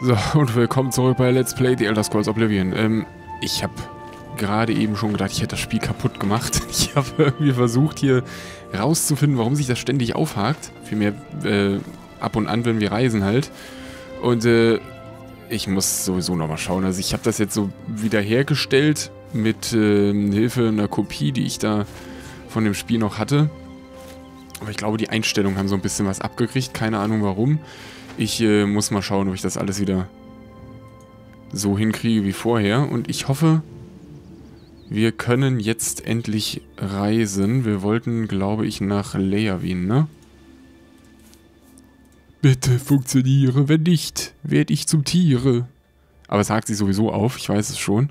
So, und willkommen zurück bei Let's Play The Elder Scrolls Oblivion. Ich habe gerade eben schon gedacht, ich hätte das Spiel kaputt gemacht. Ich habe irgendwie versucht, hier rauszufinden, warum sich das ständig aufhakt. Vielmehr ab und an, wenn wir reisen halt. Und ich muss sowieso nochmal schauen. Also ich habe das jetzt so wiederhergestellt mit Hilfe einer Kopie, die ich da von dem Spiel noch hatte. Aber ich glaube, die Einstellungen haben so ein bisschen was abgekriegt. Keine Ahnung warum. Ich muss mal schauen, ob ich das alles wieder so hinkriege wie vorher. Und ich hoffe, wir können jetzt endlich reisen. Wir wollten, glaube ich, nach Leyawiin, ne? Bitte funktioniere, wenn nicht, werde ich zum Tiere. Aber es hakt sich sowieso auf, ich weiß es schon.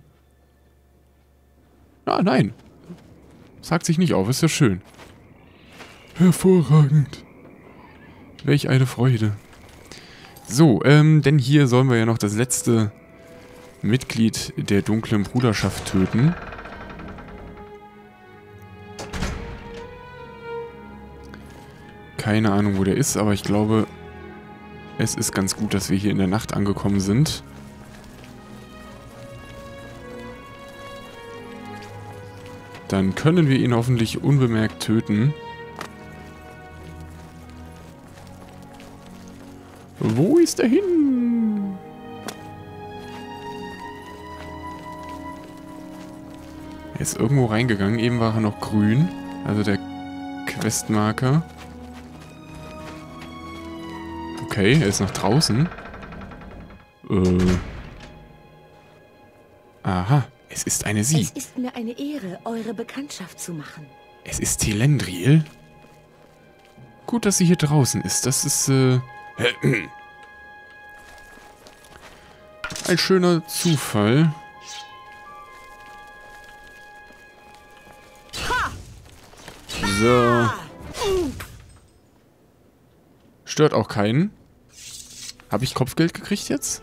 Ah, nein. Es hakt sich nicht auf, ist ja schön. Hervorragend. Welch eine Freude. So, denn hier sollen wir ja noch das letzte Mitglied der dunklen Bruderschaft töten. Keine Ahnung, wo der ist, aber ich glaube, es ist ganz gut, dass wir hier in der Nacht angekommen sind. Dann können wir ihn hoffentlich unbemerkt töten. Wo ist er hin? Er ist irgendwo reingegangen. Eben war er noch grün. Also der Questmarker. Okay, er ist nach draußen. Aha, es ist eine Sie. Es ist mir eine Ehre, eure Bekanntschaft zu machen. Es ist Telendriel. Gut, dass sie hier draußen ist. Das ist, ein schöner Zufall. So. Stört auch keinen. Habe ich Kopfgeld gekriegt jetzt?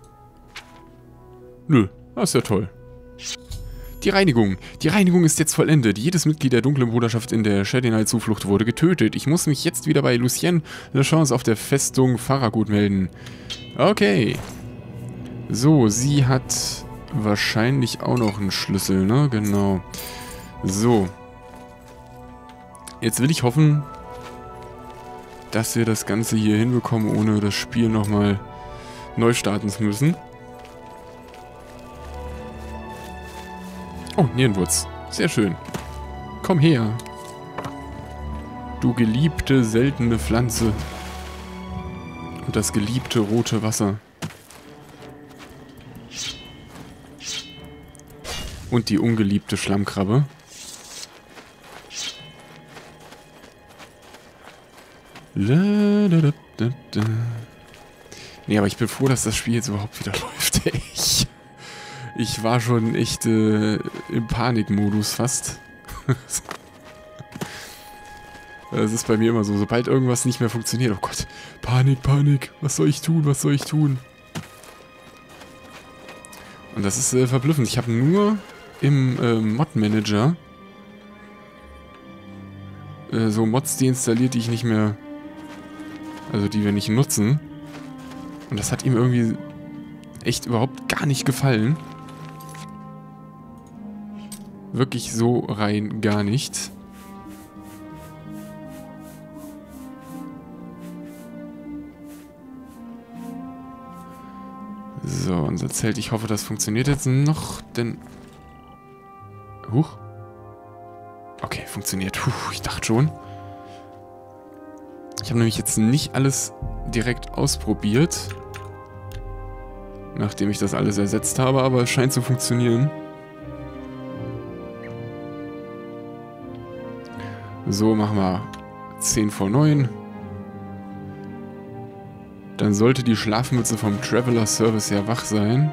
Nö, das ist ja toll. Die Reinigung. Die Reinigung ist jetzt vollendet. Jedes Mitglied der dunklen Bruderschaft in der Shadinal-Zuflucht wurde getötet. Ich muss mich jetzt wieder bei Lucienne Lechance auf der Festung Farragut melden. Okay. So, sie hat wahrscheinlich auch noch einen Schlüssel, ne? Genau. So. Jetzt will ich hoffen, dass wir das Ganze hier hinbekommen, ohne das Spiel nochmal neu starten zu müssen. Oh, Nierenwurz. Sehr schön. Komm her. Du geliebte, seltene Pflanze. Und das geliebte rote Wasser. Und die ungeliebte Schlammkrabbe. Nee, aber ich bin froh, dass das Spiel jetzt überhaupt wieder läuft. Ich war schon echt im Panikmodus fast. Das ist bei mir immer so, sobald irgendwas nicht mehr funktioniert. Oh Gott, Panik, Panik. Was soll ich tun, was soll ich tun? Und das ist verblüffend. Ich habe nur im Mod-Manager so Mods deinstalliert, die ich nicht mehr... Also die wir nicht nutzen. Und das hat ihm irgendwie echt überhaupt gar nicht gefallen. Wirklich so rein gar nicht. So, unser Zelt. Ich hoffe, das funktioniert jetzt noch, denn... Huch. Okay, funktioniert. Ich dachte schon. Ich habe nämlich jetzt nicht alles direkt ausprobiert. Nachdem ich das alles ersetzt habe, aber es scheint zu funktionieren. So, machen wir 10 vor 9. Dann sollte die Schlafmütze vom Traveler Service ja wach sein.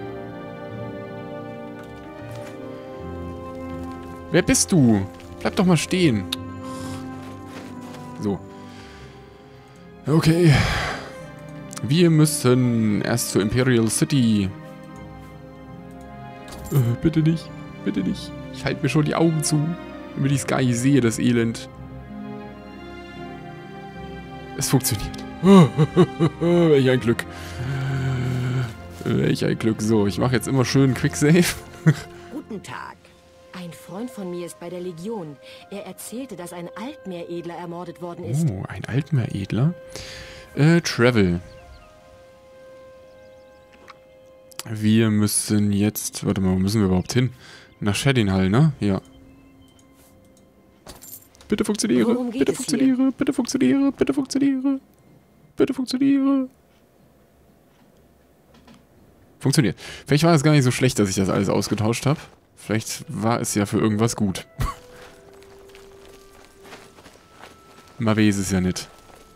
Wer bist du? Bleib doch mal stehen. So. Okay. Wir müssen erst zur Imperial City. Bitte nicht. Bitte nicht. Ich halte mir schon die Augen zu, damit ich es gar nicht sehe, das Elend. Es funktioniert. Welch ein Glück. Welch ein Glück. So, ich mache jetzt immer schön Quicksave. Guten Tag. Ein Freund von mir ist bei der Legion. Er erzählte, dass ein Altmeeredler ermordet worden ist. Oh, ein Altmeeredler. Travel. Wir müssen jetzt... Warte mal, wo müssen wir überhaupt hin? Nach Shadinhall, ne? Ja. Bitte funktioniere, bitte funktioniere, bitte funktioniere, bitte funktioniere. Bitte funktioniere. Funktioniert. Vielleicht war es gar nicht so schlecht, dass ich das alles ausgetauscht habe. Vielleicht war es ja für irgendwas gut. Man weiß es ja nicht.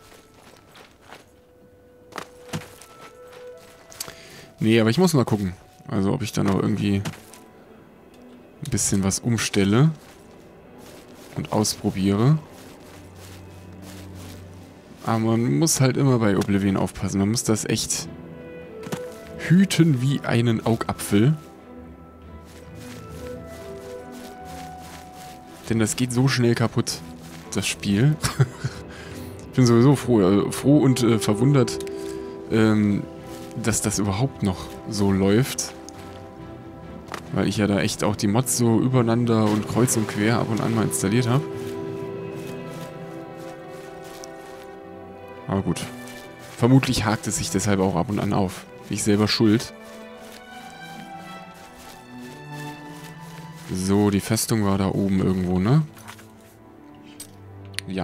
Nee, aber ich muss mal gucken. Also ob ich da noch irgendwie ein bisschen was umstelle und ausprobiere. Aber man muss halt immer bei Oblivion aufpassen. Man muss das echt hüten wie einen Augapfel. Denn das geht so schnell kaputt, das Spiel. Ich bin sowieso froh und verwundert, dass das überhaupt noch so läuft. Weil ich ja da echt auch die Mods so übereinander und kreuz und quer ab und an mal installiert habe. Aber gut. Vermutlich hakt es sich deshalb auch ab und an auf. Bin ich selber schuld. So, die Festung war da oben irgendwo, ne? Ja.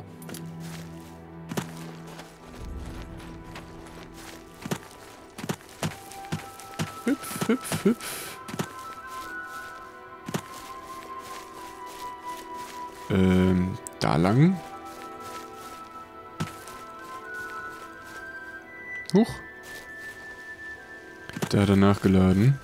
Hüpf, hüpf, hüpf. Da lang. Huch. Da hat er nachgeladen.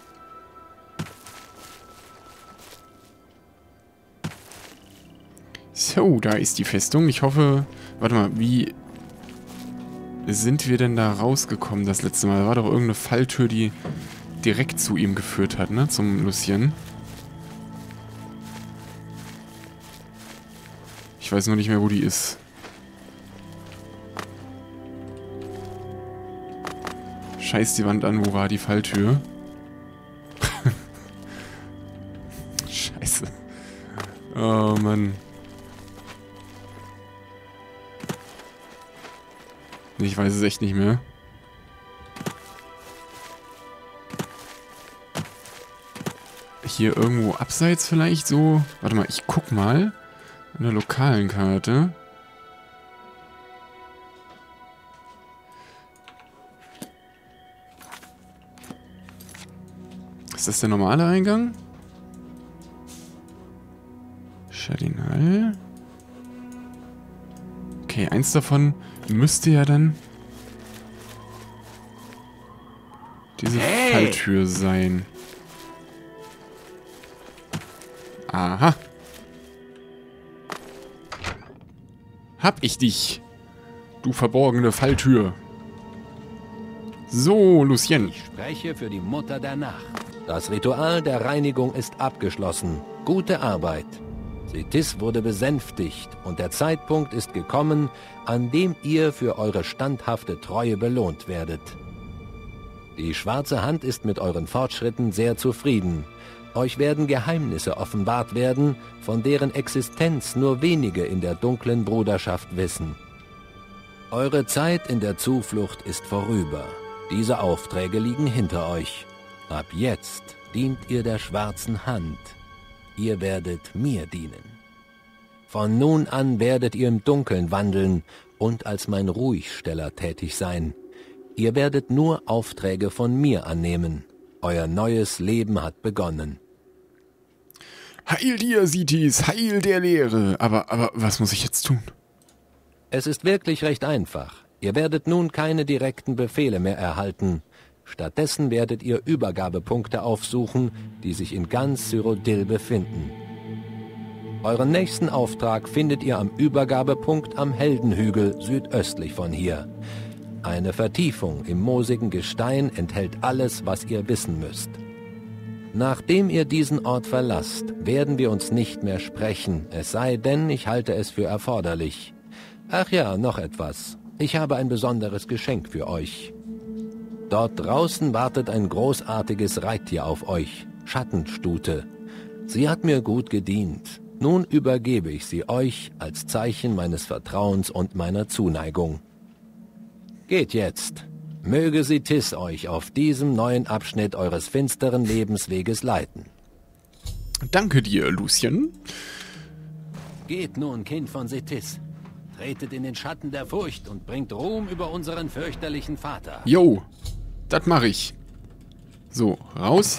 So, da ist die Festung. Ich hoffe... Warte mal, wie sind wir denn da rausgekommen das letzte Mal? Da war doch irgendeine Falltür, die direkt zu ihm geführt hat, ne? Zum Lucien. Ich weiß nur nicht mehr, wo die ist. Scheiß die Wand an, wo war die Falltür? Scheiße. Oh, Mann. Ich weiß es echt nicht mehr. Hier irgendwo abseits vielleicht so... Warte mal, ich guck mal. In der lokalen Karte. Ist das der normale Eingang? Shadinhall. Okay, eins davon müsste ja dann diese Falltür sein. Aha. Hab ich dich, du verborgene Falltür. So, Lucien. Ich spreche für die Mutter der Nacht. Das Ritual der Reinigung ist abgeschlossen. Gute Arbeit. Sethys wurde besänftigt und der Zeitpunkt ist gekommen, an dem ihr für eure standhafte Treue belohnt werdet. Die schwarze Hand ist mit euren Fortschritten sehr zufrieden. Euch werden Geheimnisse offenbart werden, von deren Existenz nur wenige in der dunklen Bruderschaft wissen. Eure Zeit in der Zuflucht ist vorüber. Diese Aufträge liegen hinter euch. Ab jetzt dient ihr der schwarzen Hand. Ihr werdet mir dienen. Von nun an werdet ihr im Dunkeln wandeln und als mein Ruhigsteller tätig sein. Ihr werdet nur Aufträge von mir annehmen. Euer neues Leben hat begonnen. Heil dir, Sethys, heil der Lehre. Aber was muss ich jetzt tun? Es ist wirklich recht einfach. Ihr werdet nun keine direkten Befehle mehr erhalten. Stattdessen werdet ihr Übergabepunkte aufsuchen, die sich in ganz Cyrodiil befinden. Euren nächsten Auftrag findet ihr am Übergabepunkt am Heldenhügel südöstlich von hier. Eine Vertiefung im moosigen Gestein enthält alles, was ihr wissen müsst. Nachdem ihr diesen Ort verlasst, werden wir uns nicht mehr sprechen, es sei denn, ich halte es für erforderlich. Ach ja, noch etwas. Ich habe ein besonderes Geschenk für euch. Dort draußen wartet ein großartiges Reittier auf euch, Schattenstute. Sie hat mir gut gedient. Nun übergebe ich sie euch als Zeichen meines Vertrauens und meiner Zuneigung. Geht jetzt. Möge Sithis euch auf diesem neuen Abschnitt eures finsteren Lebensweges leiten. Danke dir, Lucien. Geht nun, Kind von Sithis. Tretet in den Schatten der Furcht und bringt Ruhm über unseren fürchterlichen Vater. Jo, das mache ich. So, raus.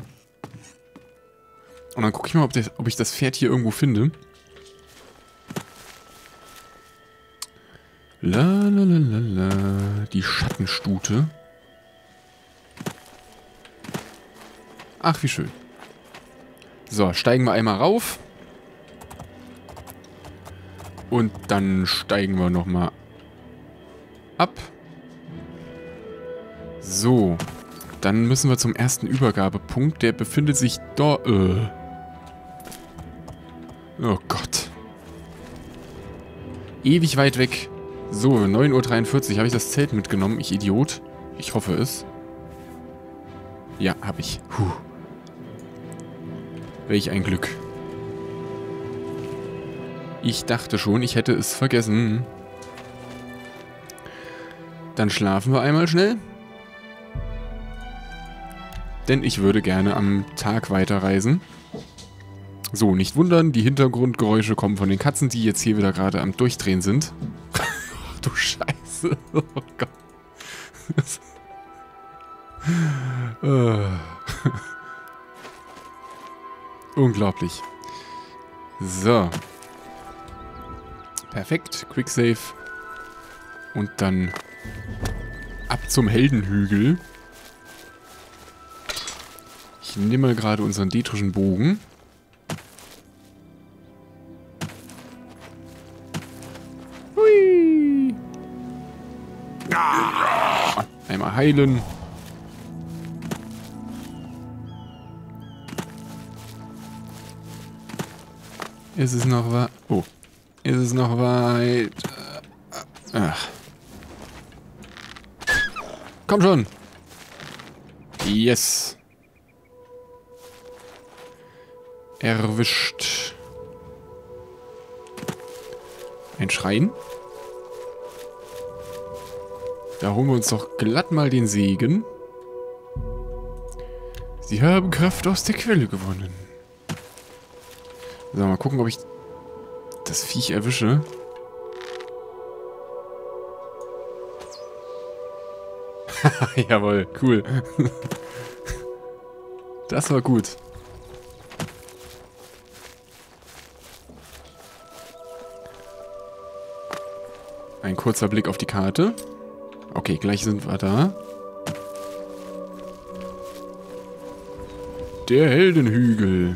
Und dann gucke ich mal, ob ich das Pferd hier irgendwo finde. La la la la la. Die Schattenstute. Ach, wie schön. So, steigen wir einmal rauf. Und dann steigen wir nochmal ab. So. Dann müssen wir zum ersten Übergabepunkt. Der befindet sich dort. Oh Gott. Ewig weit weg. So, 9:43 Uhr. Habe ich das Zelt mitgenommen? Ich Idiot. Ich hoffe es. Ja, habe ich. Puh. Welch ein Glück. Ich dachte schon, ich hätte es vergessen. Dann schlafen wir einmal schnell. Denn ich würde gerne am Tag weiterreisen. So, nicht wundern, die Hintergrundgeräusche kommen von den Katzen, die jetzt hier wieder gerade am Durchdrehen sind. Ach du Scheiße. Oh Gott. Unglaublich. So. Perfekt. Quicksave. Und dann ab zum Heldenhügel. Ich nehme mal gerade unseren detrischen Bogen. Hui. Ah. Einmal heilen. Ist es noch weit? Oh. Ist es noch weit? Ach. Komm schon. Yes. Erwischt. Ein Schrein. Da holen wir uns doch glatt mal den Segen. Sie haben Kraft aus der Quelle gewonnen. So, mal gucken, ob ich das Viech erwische. Jawohl, cool. Das war gut. Ein kurzer Blick auf die Karte. Okay, gleich sind wir da. Der Heldenhügel.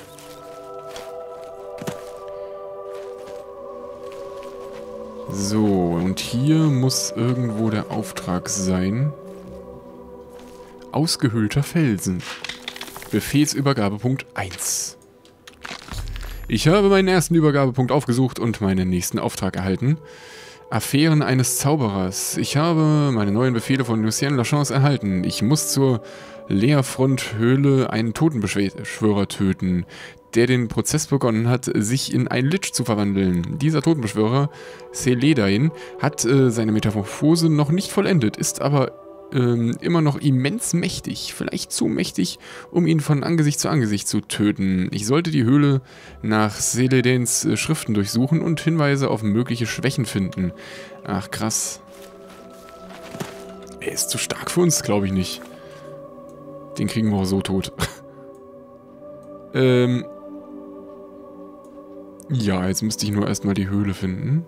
So, und hier muss irgendwo der Auftrag sein. Ausgehöhlter Felsen. Befehlsübergabepunkt 1. Ich habe meinen ersten Übergabepunkt aufgesucht und meinen nächsten Auftrag erhalten. Affären eines Zauberers. Ich habe meine neuen Befehle von Lucien Lachance erhalten. Ich muss zur Leerfront-Höhle einen Totenbeschwörer töten, der den Prozess begonnen hat, sich in einen Lich zu verwandeln. Dieser Totenbeschwörer, Seledain, hat seine Metamorphose noch nicht vollendet, ist aber immer noch immens mächtig. Vielleicht zu mächtig, um ihn von Angesicht zu töten. Ich sollte die Höhle nach Seledains Schriften durchsuchen und Hinweise auf mögliche Schwächen finden. Ach, krass. Er ist zu stark für uns, glaube ich nicht. Den kriegen wir auch so tot. Ja, jetzt müsste ich nur erstmal die Höhle finden.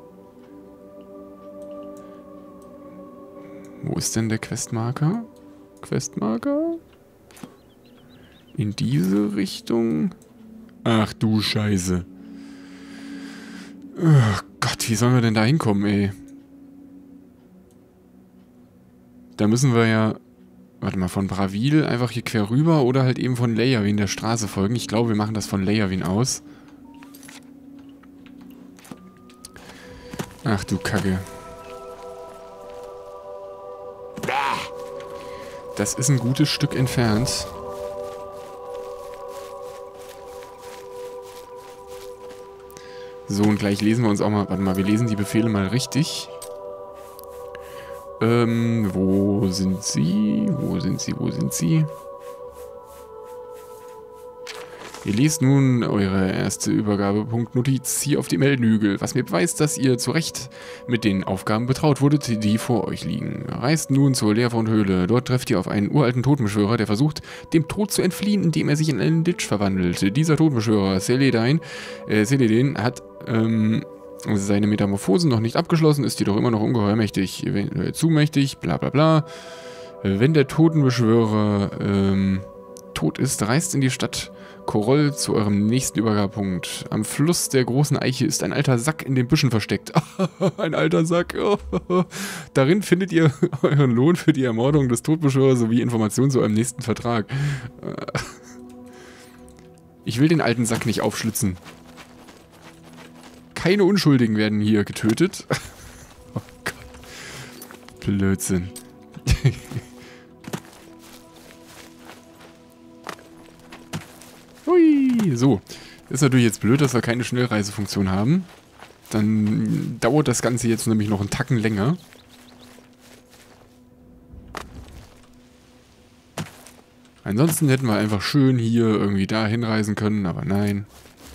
Wo ist denn der Questmarker? Questmarker? In diese Richtung? Ach du Scheiße. Oh Gott, wie sollen wir denn da hinkommen, ey? Da müssen wir ja... Warte mal, von Bravil einfach hier quer rüber oder halt eben von Leyawiin der Straße folgen. Ich glaube, wir machen das von Leyawiin aus. Ach du Kacke. Das ist ein gutes Stück entfernt. So, und gleich lesen wir uns auch mal... Warte mal, wir lesen die Befehle mal richtig. Wo sind sie? Wo sind sie? Wo sind sie? Ihr lest nun eure erste Übergabepunktnotiz hier auf dem Heldenhügel, was mir beweist, dass ihr zu Recht mit den Aufgaben betraut wurdet, die vor euch liegen. Reist nun zur Leerfront-Höhle. Dort trefft ihr auf einen uralten Totenbeschwörer, der versucht, dem Tod zu entfliehen, indem er sich in einen Lich verwandelt. Dieser Totenbeschwörer, Seledin, hat seine Metamorphosen noch nicht abgeschlossen, ist jedoch immer noch ungeheuer mächtig, zu mächtig, bla bla bla. Wenn der Totenbeschwörer tot ist, reist in die Stadt Koroll zu eurem nächsten Übergabepunkt. Am Fluss der großen Eiche ist ein alter Sack in den Büschen versteckt. Ein alter Sack. Darin findet ihr euren Lohn für die Ermordung des Todbeschwörers sowie Informationen zu eurem nächsten Vertrag. Ich will den alten Sack nicht aufschlitzen. Keine Unschuldigen werden hier getötet. Oh Gott. Blödsinn. Hui. So. Ist natürlich jetzt blöd, dass wir keine Schnellreisefunktion haben. Dann dauert das Ganze jetzt nämlich noch einen Tacken länger. Ansonsten hätten wir einfach schön hier irgendwie da hinreisen können, aber nein.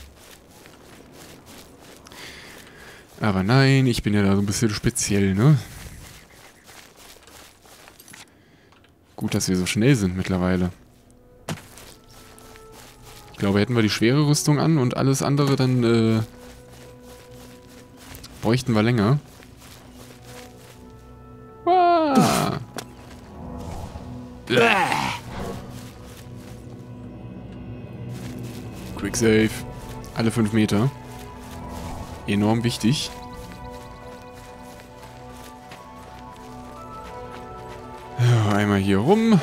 Aber nein, ich bin ja da so ein bisschen speziell, ne? Gut, dass wir so schnell sind mittlerweile. Ich glaube, hätten wir die schwere Rüstung an und alles andere, dann bräuchten wir länger. Ah. Quick Save. Alle 5 Meter. Enorm wichtig. Ja, einmal hier rum.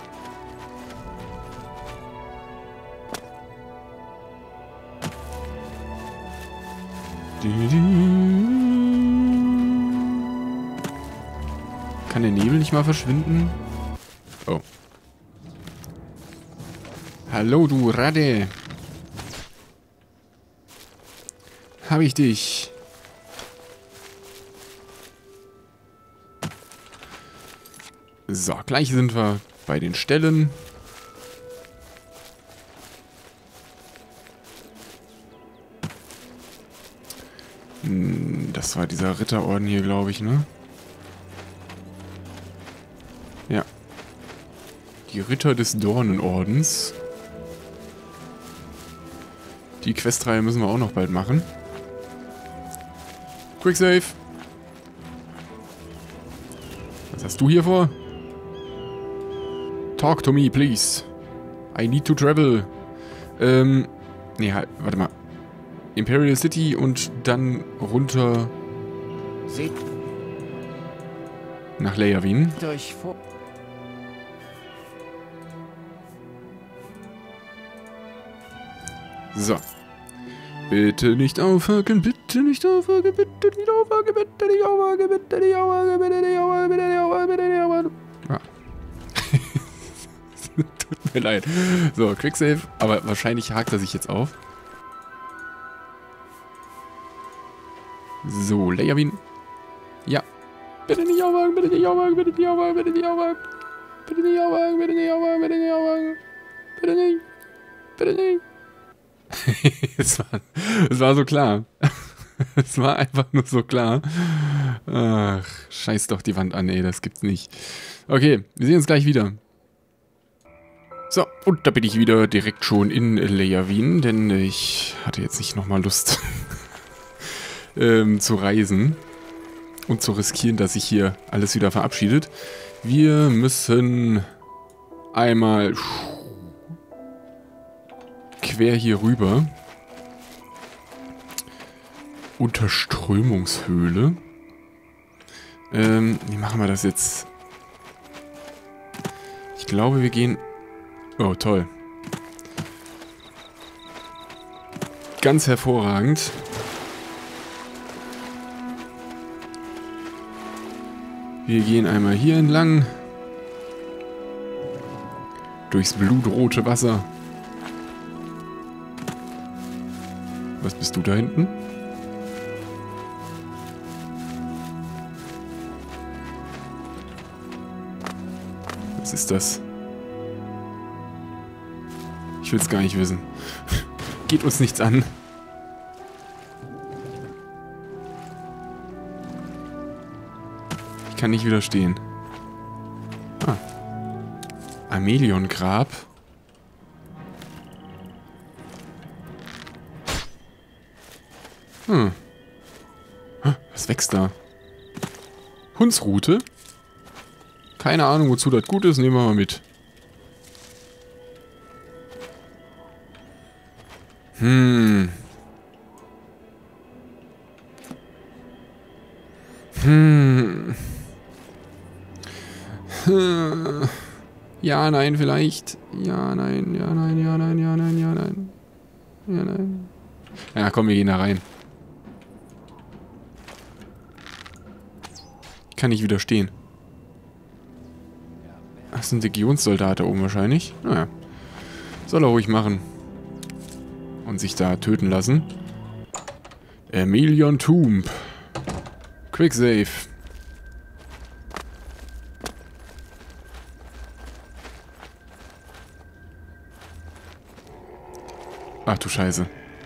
Kann der Nebel nicht mal verschwinden? Oh. Hallo, du Radde. Hab ich dich. So, gleich sind wir bei den Stellen. Das war dieser Ritterorden hier, glaube ich, ne? Ja. Die Ritter des Dornenordens. Die Questreihe müssen wir auch noch bald machen. Quick Save. Was hast du hier vor? Talk to me, please. I need to travel. Nee, halt, warte mal. Imperial City und dann runter nach Leyawiin. So. Bitte nicht aufhaken, bitte nicht aufhaken, bitte nicht aufhaken, bitte nicht aufhaken, bitte nicht aufhaken, bitte nicht aufhaken, bitte nicht aufhaken, bitte nicht aufhaken. Ja. Tut mir leid. So, Quicksave, aber wahrscheinlich hakt er sich jetzt auf. So, Leyawiin. Ja. Bitte nicht aufhaken, bitte nicht aufhaken, bitte nicht aufhaken, bitte nicht aufhaken. Bitte nicht aufhaken, bitte nicht aufhaken, bitte nicht aufhaken. Bitte nicht. Bitte nicht. Es war so klar. Es war einfach nur so klar. Ach, scheiß doch die Wand an, ey, das gibt's nicht. Okay, wir sehen uns gleich wieder. So, und da bin ich wieder direkt schon in Leyawiin, denn ich hatte jetzt nicht nochmal Lust zu reisen und zu riskieren, dass sich hier alles wieder verabschiedet. Wir müssen einmal quer hier rüber. Unterströmungshöhle. Wie machen wir das jetzt? Ich glaube, wir gehen... Oh, toll. Ganz hervorragend. Wir gehen einmal hier entlang. Durchs blutrote Wasser. Was bist du da hinten? Was ist das? Ich will es gar nicht wissen. Geht uns nichts an. Ich kann nicht widerstehen. Ah. Amelion-Grab. Was wächst da? Hundsrute? Keine Ahnung, wozu das gut ist. Nehmen wir mal mit. Ja, nein, vielleicht. Ja, nein, ja, nein, ja, nein, ja, nein, ja, nein. Ja, nein. Ja, komm, wir gehen da rein. Kann nicht widerstehen. Ach, sind Legionssoldat da oben wahrscheinlich. Naja. Soll er ruhig machen. Und sich da töten lassen. Amelion Tomb. Quick Save. Ach du Scheiße.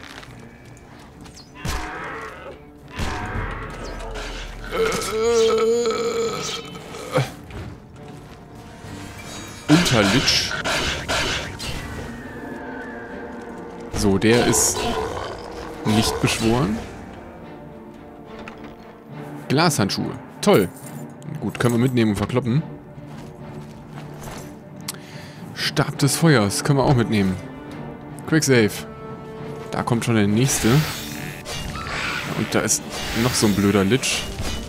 Unterlitsch. So, der ist nicht beschworen. Glashandschuhe. Toll. Gut, können wir mitnehmen und verkloppen. Stab des Feuers. Können wir auch mitnehmen. Quick Save. Da kommt schon der nächste. Und da ist noch so ein blöder Lich.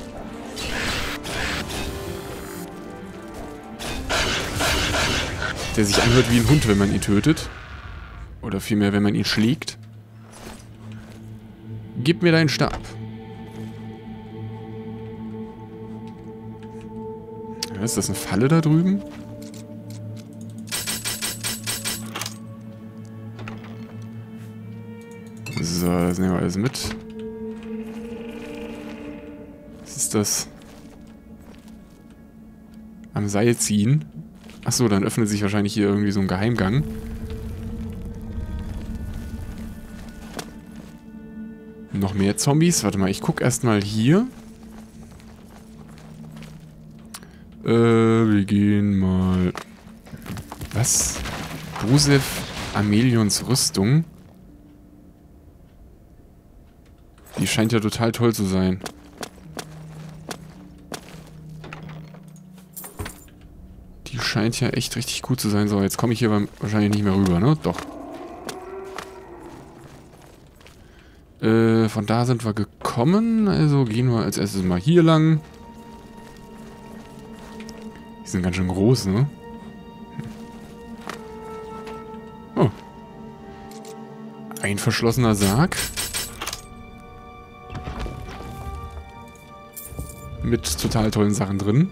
Der sich anhört wie ein Hund, wenn man ihn tötet. Oder vielmehr, wenn man ihn schlägt. Gib mir deinen Stab. Ist das eine Falle da drüben? So, das nehmen wir alles mit. Was ist das? Am Seil ziehen. Achso, dann öffnet sich wahrscheinlich hier irgendwie so ein Geheimgang. Noch mehr Zombies. Warte mal, ich guck erstmal hier. Wir gehen mal... Was? Brusef Amelions Rüstung. Die scheint ja total toll zu sein. Die scheint ja echt richtig gut zu sein. So, jetzt komme ich hier wahrscheinlich nicht mehr rüber, ne? Doch. Von da sind wir gekommen. Also gehen wir als erstes mal hier lang. Die sind ganz schön groß, ne? Oh. Ein verschlossener Sarg. Mit total tollen Sachen drin.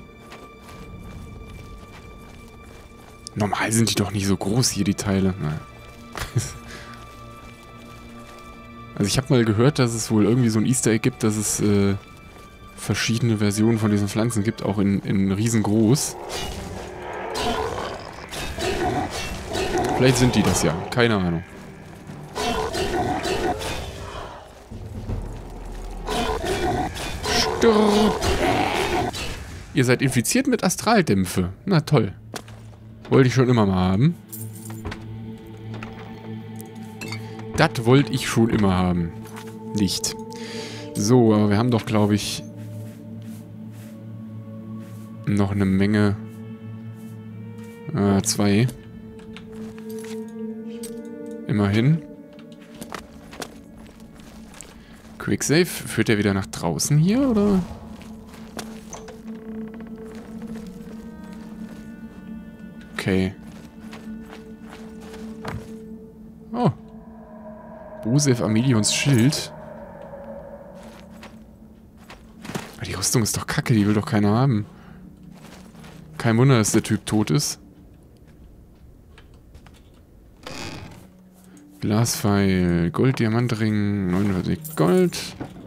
Normal sind die doch nicht so groß hier, die Teile. Naja. Also ich habe mal gehört, dass es wohl irgendwie so ein Easter Egg gibt, dass es verschiedene Versionen von diesen Pflanzen gibt, auch in riesengroß. Vielleicht sind die das ja, keine Ahnung. Stirb! Ihr seid infiziert mit Astraldämpfe. Na toll. Wollte ich schon immer mal haben. Das wollte ich schon immer haben. Nicht. So, aber wir haben doch, glaube ich, noch eine Menge. 2. Immerhin. Quicksave. Führt der wieder nach draußen hier, oder? Okay. Oh. Brusef Amelions Schild. Die Rüstung ist doch kacke, die will doch keiner haben. Kein Wunder, dass der Typ tot ist. Glaspfeil, Gold, Diamantring, 49 Gold.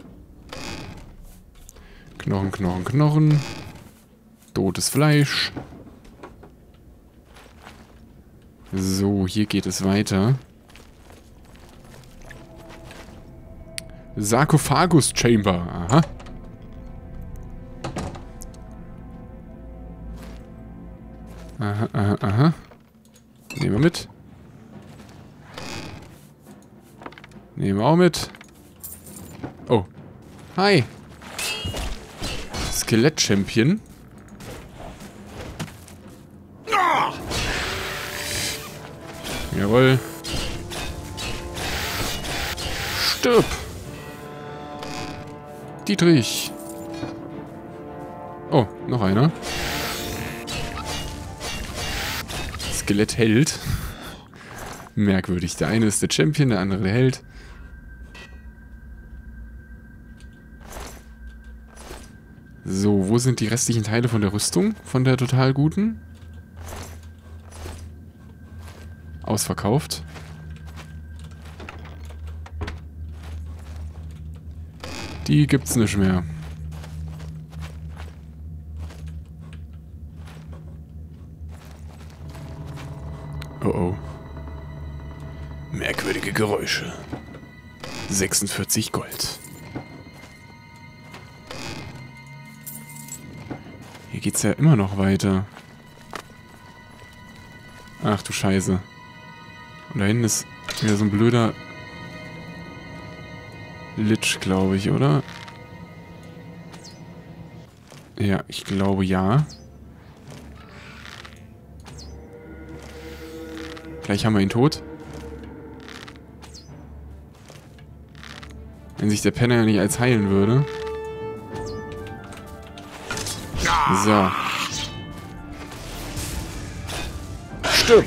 Knochen, Knochen, Knochen. Totes Fleisch. So, hier geht es weiter. Sarkophagus Chamber. Aha. Aha, aha, aha. Nehmen wir mit. Nehmen wir auch mit. Oh. Hi. Skelett-Champion. Jawohl. Stirb. Dietrich. Oh, noch einer. Skelettheld. Merkwürdig. Der eine ist der Champion, der andere der Held. So, wo sind die restlichen Teile von der Rüstung? Von der total guten? Ausverkauft. Die gibt's nicht mehr. Oh oh. Merkwürdige Geräusche. 46 Gold. Hier geht's ja immer noch weiter. Ach du Scheiße. Und da hinten ist wieder so ein blöder Lich, glaube ich, oder? Ja, ich glaube ja. Gleich haben wir ihn tot. Wenn sich der Penner ja nicht als heilen würde. So. Stirb!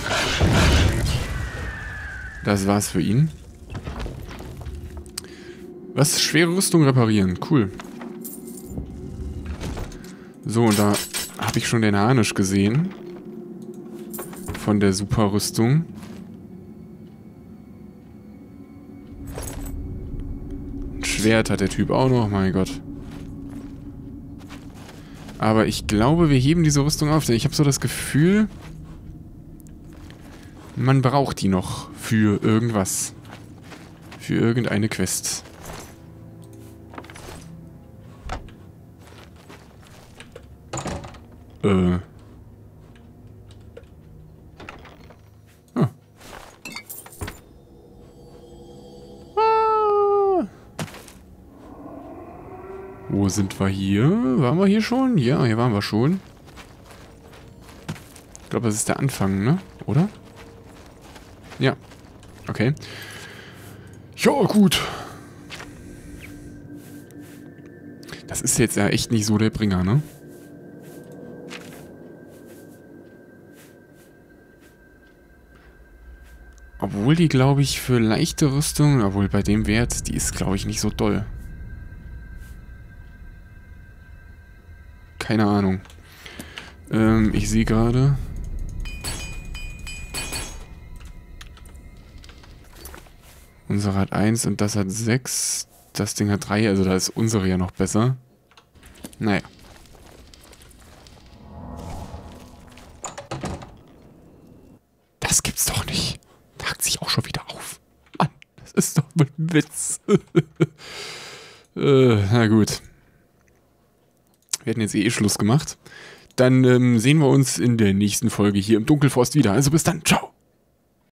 Das war's für ihn. Was? Schwere Rüstung reparieren. Cool. So, und da habe ich schon den Harnisch gesehen. Von der Superrüstung. Ein Schwert hat der Typ auch noch, mein Gott. Aber ich glaube, wir heben diese Rüstung auf, denn ich habe so das Gefühl, man braucht die noch für irgendwas. Für irgendeine Quest. Oh. Wo sind wir hier? Waren wir hier schon? Ja, hier waren wir schon. Ich glaube, das ist der Anfang, ne? Oder? Ja. Okay. Ja, gut. Das ist jetzt ja echt nicht so der Bringer, ne? Obwohl die, glaube ich, für leichte Rüstung, obwohl bei dem Wert, die ist, glaube ich, nicht so doll. Keine Ahnung. Ich sehe gerade. Unsere hat 1 und das hat 6. Das Ding hat 3, also da ist unsere ja noch besser. Naja. Das gibt's doch nicht. Tagt sich auch schon wieder auf. Mann, das ist doch ein Witz. Na gut. Wir hätten jetzt eh Schluss gemacht. Dann sehen wir uns in der nächsten Folge hier im Dunkelforst wieder. Also bis dann. Ciao.